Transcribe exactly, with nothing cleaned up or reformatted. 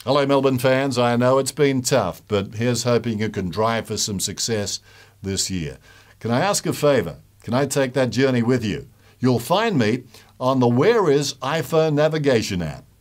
Hello, Melbourne fans. I know it's been tough, but here's hoping you can drive for some success this year. Can I ask a favour? Can I take that journey with you? You'll find me on the Whereis iPhone navigation app.